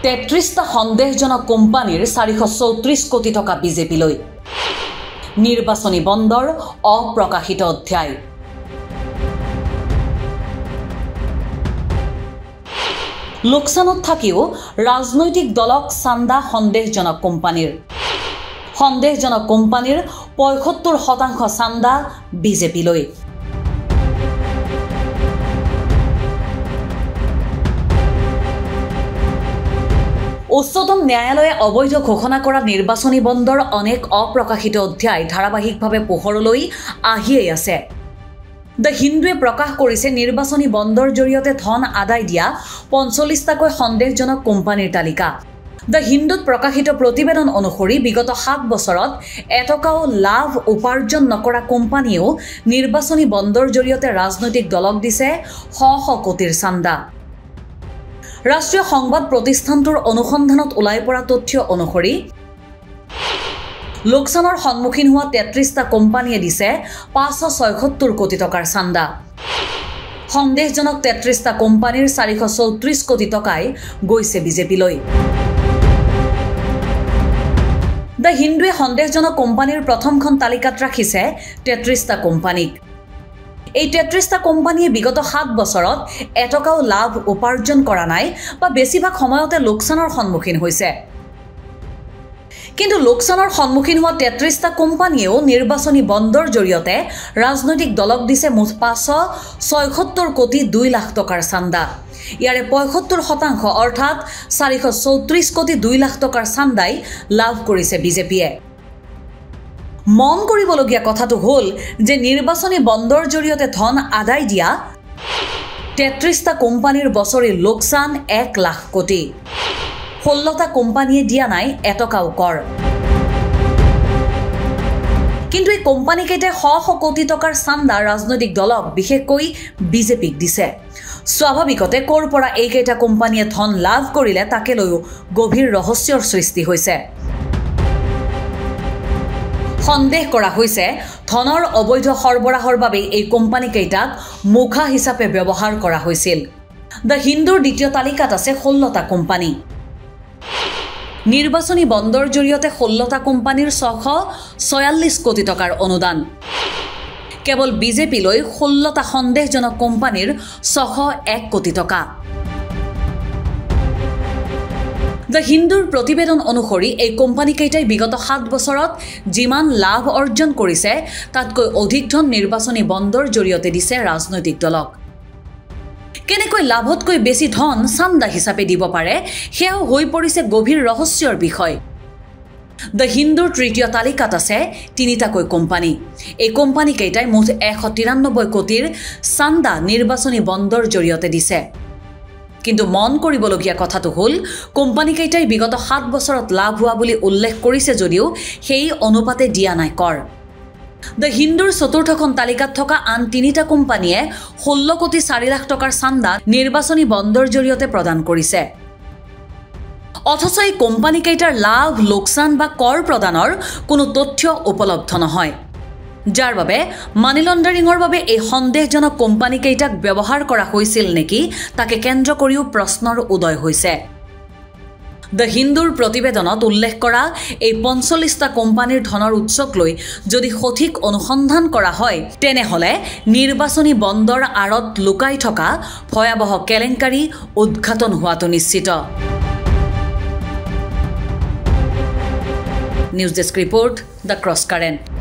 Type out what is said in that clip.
33টা সন্দেহজনক কোম্পানীৰ 434 কোটি টকা বিজেপিলৈ নিৰ্বাচনী বন্দৰ অপ্ৰকাশিত অধ্যায় লোকসানত থাকিও ৰাজনৈতিক দলক চান্দা সন্দেহজনক কোম্পানীৰ 75% চান্দা বিজেপিলৈ উচ্চতম ন্যায়ালয়ে অবৈধ ঘোষণা কৰা নিৰ্বাচনী বন্দৰ অনেক অপ্ৰকাশিত অধ্যায় ধাৰাবাহিকভাৱে পোহৰলৈ আহিয়েই আছে দ্য হিন্দুৱে প্ৰকাশ কৰিছে নিৰ্বাচনী বন্দৰ জৰিয়তে ধন আদায় দিয়া 45টাকৈ সন্দেহজনক কোম্পানীৰ তালিকা দ্য হিন্দুত প্ৰকাশিত প্ৰতিবেদন অনুসৰি বিগত 7 বছৰত এটকাও লাভ উপাৰ্জন নকৰা কোম্পানীয়েও নিৰ্বাচনী বন্দৰ জৰিয়তে ৰাজনৈতিক দলক দিছে শ কোটিৰ চান্দা ৰাষ্ট্ৰীয় সংবাদ প্ৰতিষ্ঠানটোৰ অনুসন্ধানত ওলাই পৰা তথ্য অনুসৰি লোকসানৰ সন্মুখীন হোৱা 33টা কোম্পানীয়ে দিছে 576 কোটি টকাৰ চান্দা সন্দেহজনক 33টা কোম্পানীৰ 434 কোটি টকাই গৈছে বিজেপিলৈ দ্য হিন্দুৱে সন্দেহজনক কোম্পানীৰ প্ৰথমখন তালিকাত ৰাখিছে 33টা কোম্পানীক এই 33টা কোম্পানীয়ে বিগত 7 বছৰত এটকাও লাভ উপাৰ্জন কৰা নাই বা বেছিভাগ সময়তে লোকসানৰ সন্মুখীন হৈছে কিন্তু লোকসানৰ সন্মুখীন হোৱা 33টা কোম্পানীয়েও নিৰ্বাচনী বন্দৰ জৰিয়তে ৰাজনৈতিক দলক দিছে মুঠ 576 কোটি 2 লাখ টকাৰ চান্দা ইয়াৰে 75% অৰ্থাৎ 434 কোটি 2 লাখ টকাৰ চান্দাই লাভ কৰিছে বিজেপিয়ে মন কৰিবলগীয়া কথাটো হ'ল যে নিৰ্বাচনী বন্দৰ জৰিয়তে ধন আদায় দিয়া 33টা কোম্পানীৰ বছৰি লোকসান 1 লাখ কোটি 16টা কোম্পানীয়ে দিয়া নাই এটকাও কৰ কিন্তু এই কোম্পানীকেইটাই শ কোটি টকাৰ চান্দা ৰাজনৈতিক দলক বিশেষকৈ বিজেপিক দিছে স্বাভাৱিকতে কৰ পৰা এইকেইটা কোম্পানীয়ে ধন লাভ কৰিলে তাকে লৈও গভীৰ ৰহস্যৰ সৃষ্টি হৈছে সন্দেহ কৰা হৈছে ধনৰ অবৈধ সৰবৰাহৰ বাবে এই কোম্পানীকেইটাক মুখা হিচাপে ব্যৱহাৰ কৰা হৈছিল দ্য হিন্দুৰ দ্বিতীয় তালিকাত আছে 16টা কোম্পানী নিৰ্বাচনী বন্দৰ জৰিয়তে 16টা কোম্পানীৰ 646 কোটি টকাৰ অনুদান কেৱল বিজেপিলৈ 16টা সন্দেহজনক কোম্পানীৰ 601 কোটি টকা দ্য হিন্দুৰ প্ৰতিবেদন অনুসৰি এই কোম্পানীকেইটাই বিগত 7 বছৰত যিমান লাভ অৰ্জন কৰিছে তাতকৈ অধিক ধন নিৰ্বাচনী বন্দৰ জৰিয়তে দিছে ৰাজনৈতিক দলক কেনেকৈ লাভতকৈ বেছি ধন চান্দা হিচাপে দিব পাৰে সেয়াও হৈ পৰিছে গভীৰ ৰহস্যৰ বিষয় দ্য হিন্দুৰ তৃতীয় তালিকাত আছে 3টাকৈ কোম্পানী এই কোম্পানীকেইটাই মুঠ 193 কোটিৰ চান্দা নিৰ্বাচনী বন্দৰ জৰিয়তে দিছে কিন্তু মন কৰিবলগীয়া কথাটো হ'ল কোম্পানীকেইটাই বিগত 7 বছৰত লাভ হোৱা বুলি উল্লেখ কৰিছে যদিও সেই অনুপাতে দিয়া নাই কৰ দ্য হিন্দুৰ চতুৰ্থখন তালিকাত থকা আন 3টা কোম্পানীয়ে 16 কোটি 4 লাখ টকাৰ চান্দা নিৰ্বাচনী বন্দৰ জৰিয়তে প্ৰদান কৰিছে অথচ এই কোম্পানীকেইটাৰ লাভ লোকসান বা কৰ প্ৰদানৰ কোনো তথ্য উপলব্ধ নহয় যাৰ বাবে মানি লণ্ডাৰিঙৰ বাবে এই সন্দেহজনক কোম্পানীকেইটাক ব্যৱহাৰ কৰা হৈছিল নেকি তাকে কেন্দ্ৰ কৰিও প্ৰশ্নৰ উদয় হৈছে দ্য হিন্দুৰ প্ৰতিবেদনত উল্লেখ কৰা এই 45টা কোম্পানীৰ ধনৰ উৎসক লৈ যদি সঠিক অনুসন্ধান কৰা হয় তেনেহলে নিৰ্বাচনী বন্দৰ আৰত লুকাই থকা ভয়াবহ কেলেংকাৰী উদ্ঘাটন হোৱাটো নিশ্চিত news desk report the cross current